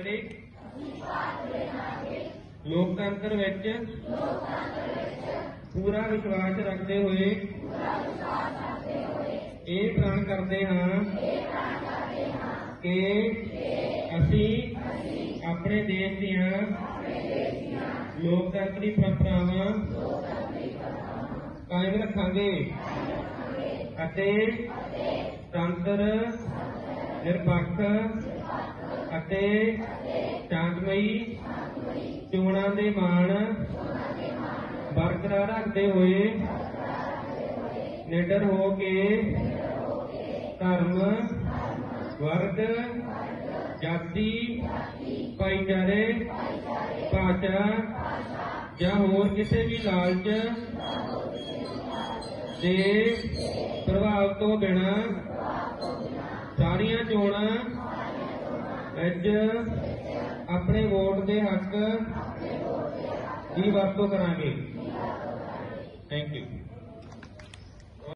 लोकतंत्र विच पूरा विश्वास रखते हुए ये प्रण करते हाँ कि असी अपने देश दियां लोकतंत्री परंपरावां कायम रखांगे अते तंत्र निरपक्ष अते शांतमई चोणां दे मान बरकरार रखते हुए निडर हो के धर्म वर्ग जाति भाईचारे भाषा या होर किसी भी लालच के प्रभाव तो बिना सारियां चोणां विच अपने वोट के हक की वरतों करांगे। Thank you.